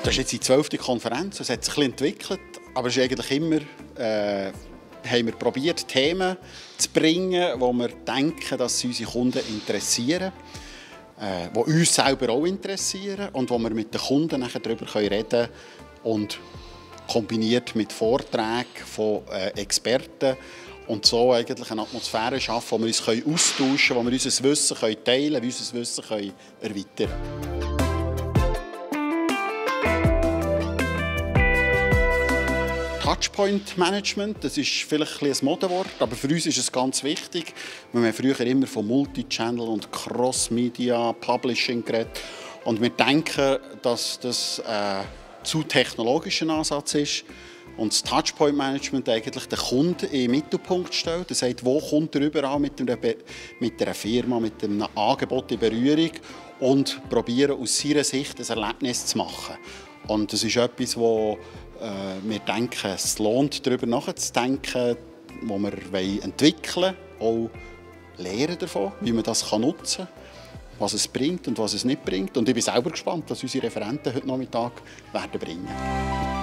Das ist jetzt die 12. Konferenz, es hat sich ein bisschen entwickelt, aber es ist eigentlich immer, haben wir probiert, Themen zu bringen, wo wir denken, dass sie unsere Kunden interessieren, die uns selber auch interessieren und wo wir mit den Kunden nachher darüber reden können und kombiniert mit Vorträgen von Experten und so eigentlich eine Atmosphäre schaffen, wo wir uns austauschen können, wo wir unser Wissen teilen können, wie unser Wissen erweitern können. Touchpoint Management, das ist vielleicht ein Modewort, aber für uns ist es ganz wichtig. Wir haben früher immer von Multichannel und Cross-Media Publishing geredet. Und wir denken, dass das zu technologischer Ansatz ist und das Touchpoint Management eigentlich den Kunden im Mittelpunkt stellt. Das heißt, wo kommt er überall mit einer Firma, mit einem Angebot in Berührung und probieren aus seiner Sicht ein Erlebnis zu machen. Und das ist etwas, wo wir denken, es lohnt, darüber nachzudenken, was wir entwickeln wollen, auch lernen davon, wie man das nutzen kann, was es bringt und was es nicht bringt. Und ich bin selber gespannt, was unsere Referenten heute Nachmittag bringen werden.